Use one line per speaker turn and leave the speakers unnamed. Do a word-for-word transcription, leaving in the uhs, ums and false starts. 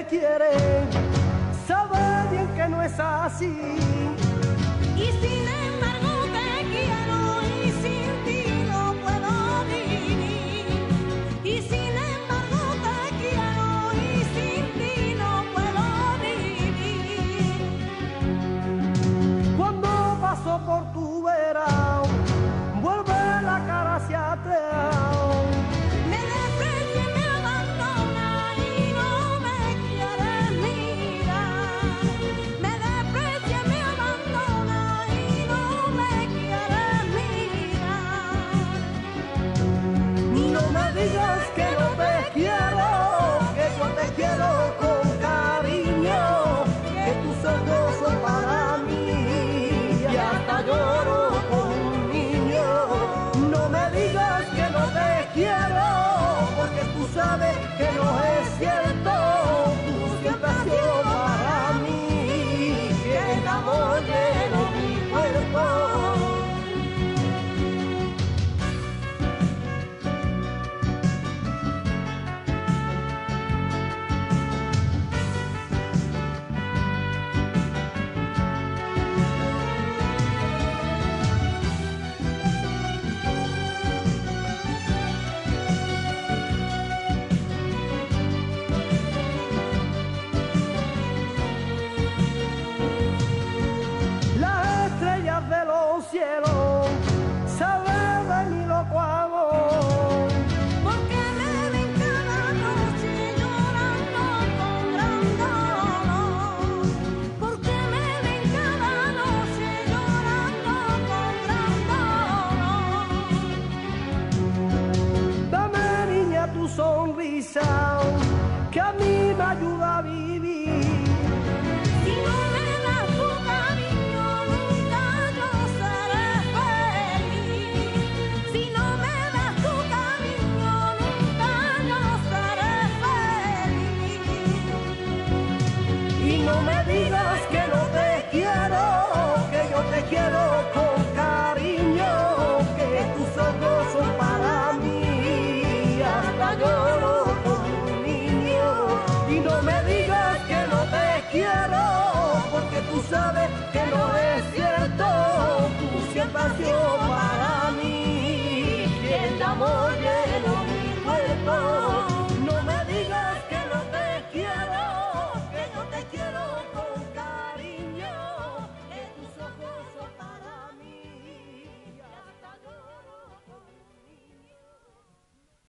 quiere sabe bien que no es así.
Y sin embargo te quiero y sin ti no puedo vivir. Y sin embargo te quiero y sin ti no puedo vivir.
Cuando paso por tu vera, vuelve la cara hacia atrás.
Me desprecia, me abandona y no me quiere mirar. Me desprecia, me abandona y no me quiere mirar.
No me digas que no te quiero, que yo te quiero con cariño, que tus ojos son para mí y hasta lloro como un niño. No me digas que no te quiero, porque tú sabes que no es cierto. Tú siempre has sido para mí, que el amor llena mi cuerpo. Las estrellas de los cielos saben de mi loco amor.
Porque me ven cada noche llorando con gran dolor. Porque me ven cada noche llorando con gran dolor.
Dame, niña, tu sonrisa, que a mí me ayuda a vivir.
Si no me das tu cariño, nunca yo seré feliz. Si no me das tu cariño, nunca yo seré feliz.
Y no me digas que no te quiero, que yo te quiero con cariño, que tus ojos son para mí y hasta lloro como un niño. Y no me digas que no te quiero, porque tú sabes que no es cierto. Tú siempre has sido